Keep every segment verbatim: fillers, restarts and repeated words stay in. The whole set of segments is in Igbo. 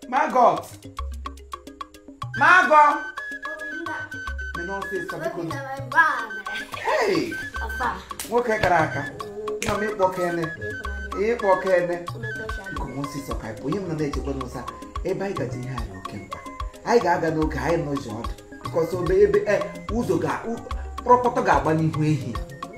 Margot! Margot! Hey! Nwoke kara aka. Nọ m ịkpọ kene. Ịkpọ kene. Como si so kai po yim na echekwa n'ụsa ebe anyị gaji ihe anyị oke mkpa. Anyị ga-aga n'oge anyị nọzi ọdụ. Because obe ebe eh ụzọ ga prọpọtọ ga-agba n'ihu ehi.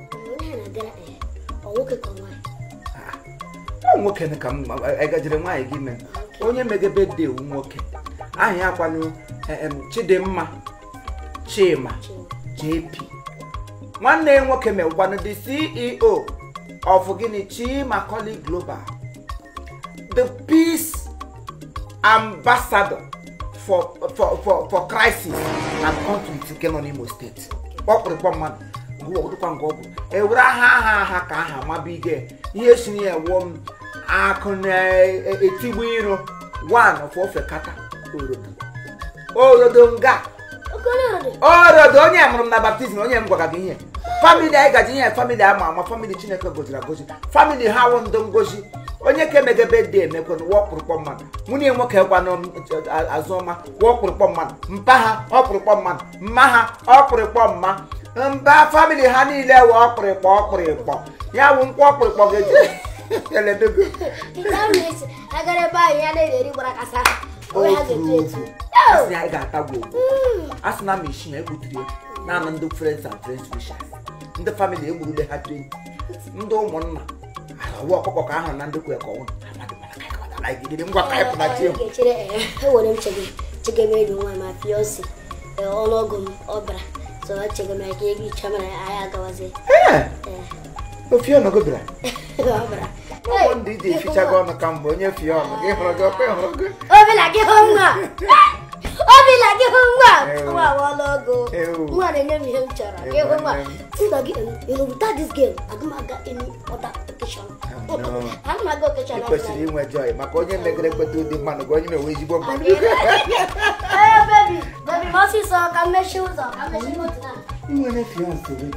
Nwoke na ka m egajere nwaanyị gị mee. Onye megebe dị ewu nwoke. Aha ya kwanụ Chidimma Chima J P. Nwanne nwoke mewkwanụ the C E O of Gini Chima Koli Global, the peace ambassador for for for, for crisis and conflict in Imo State. Okprekpoma go odukwa ngogo. Ewura ha ha ha ka ha mabige. Ihe sini e wom akone etigbu iro one of Ofekata Orodo. Orodo nga. Orodo onye amụrụ na baptism onye m gwaga gị ihe. Family anyị gaji ihe family ama ama family Chineke goziri agozi. Family ha wụ ndo ngozi. Onye ke megebe dị emekwa na wọkpụrụkpọ mmadụ. Nwunye nwoke kwa no azụma wọkpụrụkpọ mmadụ. Mpa ha ọkpụrụkpọ mmadụ. Mma ha ọkpụrụkpọ mma. Mba family ha niile wụ ọkpụrụkpọ ọkpụrụkpọ. Ya wụ nkwa ọkpụrụkpọ ga-eji. Eledogo. Ikamisi agare ba ya na eri gbara kasa. O ya ga-etu. Asị anyị ga-atagwo. Asị na machine egbutiri na na ndị friends and friends wishes. Ndị family egburule ha twenty. Ndị ụmụnna awa ọkụkọ ka ahụ na ndị kwe ka ọnwụ. Amadị mana ka ka na gidi ngwa ka ịpụ na chi. Ga-echere eh ewere m chege chege medu nwa ma fiancé. Eh ọlọgụ m ọbra. So chege me ka egi chamara aya gawaze. Eh. O fio no go bra. Ọbra. Ọ ndị dị ficha go na kambo onye fio no gị hụrụ gị ọkụ hụrụ gị. Obi la gị hụ nwa. Obi la gị hụ nwa. Nwa ọlọgụ. Nwa na-enye m ihe m chọrọ. Gị hụ nwa. Since you know without this game, I don't get any other occasion. I'm not going to occasion. Kwesịrị inwe joy maka onye megere kweta ụdị mmanụ gị onye mewe ezigbo mmanụ. Hey baby, baby, mọsị sọ ka mmechi ụzọ ka mmechi moto na. Ị nwere fiancé ready.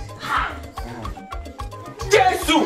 Jesu!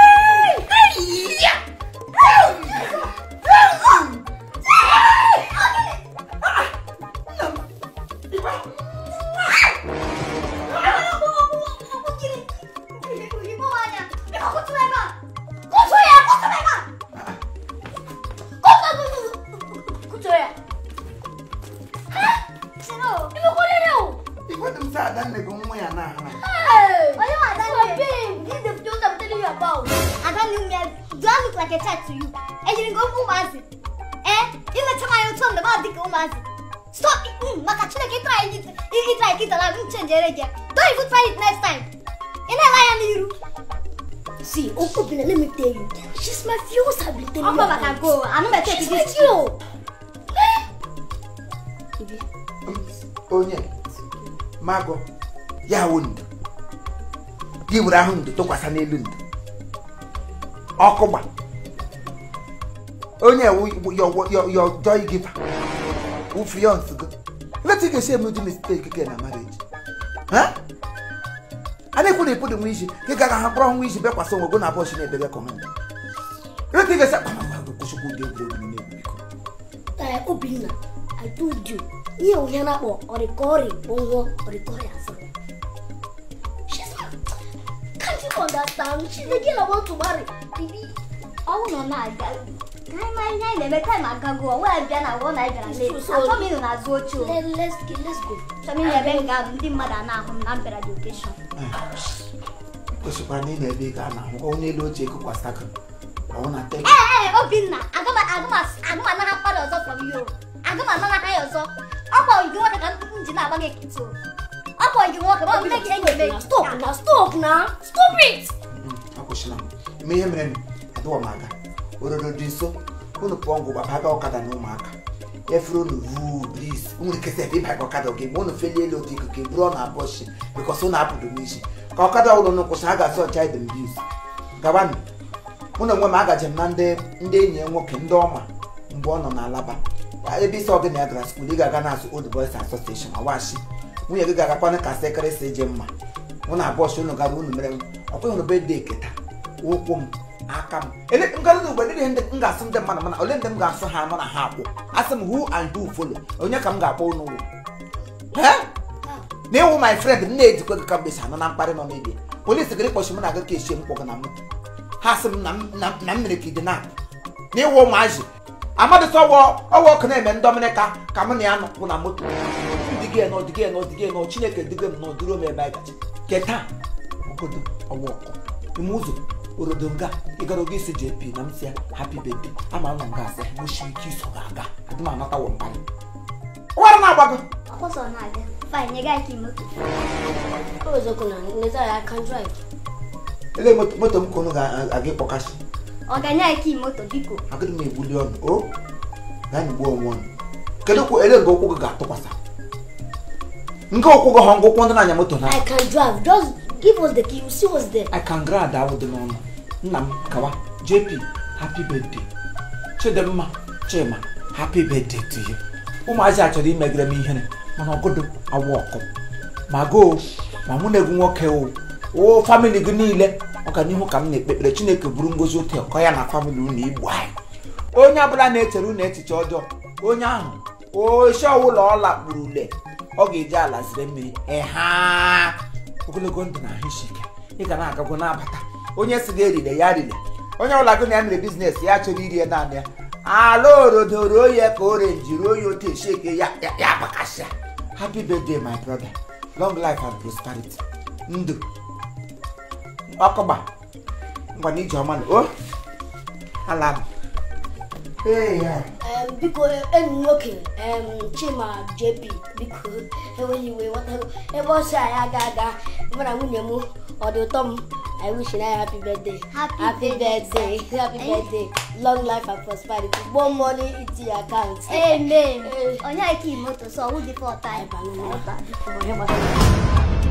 Stop it! Mm, Makachina can try it. You try it and change it again. Don't even try it next time. In a lion, you see, Uncle, let me tell you. She's my fiance. I've been telling you. I'm not go. I'm not taking this. You. Onye, Mago, ya wund. Give round to Kwasane Lund. Okoba. Onye, your your your joy giver. Who fiance go? Let's take a shame no mistake again in marriage. Huh? And if we put the wish, you got a brown wish back was so going to abortion a bigger command. Let's take a second. Obina, I told you. You are or a corey or a corey. She's not. Can't you understand? She's the girl I want to marry. Oh, no, no, I never time I can go. Well, then I won't. I can live. So, come in as what you let's go. Let's go. So, I mean, I beg out the mother now from number education. Because I need a big Anna, only no Jacob was taken. I want to take. Hey, Obina, I got my Agmas, I got another father from you. I got my mother higher so. Up, you want to come to Naba get it so. Up, you walk about make it. Stop now, stop now, stop it. I push now. Me and I do a maga. Odo do so. Uno pongo baba okada no maka. Efro no vu please. Uno ke se baba okada okay. Uno fele lo tiko ke bro na abortion because una happen to me. Ka okada uno no ko saga so child abuse. Gawan. Uno nwe maga jem na nde nde enyi nwoke ndị ọma mgbe ọ nọ na Alaba. Ebe isi oge na gra school ga ga na so Old Boys Association awashi. Nwunye gị ga kwa na ka secretary se je mma. Uno abortion uno ga uno mere. Ọkwa uno birthday keta. Okwu m aka m ele ngalụ ugbe ndị ndị m ga-asụ ndị mmadụ mana ole ndị m ga-asụ ha nọ na ha akpụ asị m who and who follow onye ka m ga-akpọ unu na ịwụ my friend m na-ejikwa gị ka mgbe anọ na mkparị nọ n'ebe polisi gịrị kpọchi m na aga ka echie m kpọga na moto ha sị m na m mere ka ide na na ịwụ ụmụazị amadị sọ ọwa ọkụ na-eme ndọmịrị ka ka m na ya nọpụ na moto dịgị nọ dịgị nọ dịgị nọ Chineke dịgị m nọ duru m ebe anyị gachi keta obodo ọwa ọkụ ime ụzọ orodo nga ịgara oge isi J P na m si ya happy birthday ama m na nga asị moshi ike iso ga-aga adị m anata wọ mkparị ụwara na-agbago ọkọsọ na-aga fine nyega ike moto ozokwu na nleta ya can drive ele moto m kono ga-aga ịkpọkashi ọ ga-nye ike moto biko agịrị m egbuli ọnụ o gaa n'igbo onwe ọnụ kedu kwa ele nga ụkwụ gị ga-atụkwasa nga ụkwụ gị hụ nga ụkwụ ndị na-anya moto na I can drive just give us the key you see what's there I can grab that with the n'ọnụ nna m kawa J P happy birthday Chidimma Chima happy birthday to you ụmụazị a chọrọ imegere m ihere mana ọgụdụ awa ọkụ ma go ma mụ na egwu nwoke o o famili gị niile ọganihu ka m na-ekpekpere Chineke buru ngozi ote ọkọ ya na famili unu igbo anyị onye ọbụla na-echere unu echiche ọjọọ onye ahụ oshi ọwụlọ ọla kpuru ule ọ ga-eji ala zire mmiri eha ogologo ndụ na ahụ isi ike ị ga na-agagwo na-abata onye si ga-erile ya rile onye ọbụla gị na ya mere biznes ya chọrọ iri ya naanị ya ala orodoro oye ka orenji ruo ya otu esheke ya ya bakasịa happy birthday my brother long life and prosperity ndụ ọkọba ngwa na ije ọma na o ala m ee ya biko enyi nwoke Chima J P biko enweghị iwe ghọtago ebe ọ sị anyị aga aga mụ na nwunye m ọ dị ụtọ m I wish you a happy birthday happy birthday happy birthday long life and prosperity more money into your account amen onye ike moto so who the four time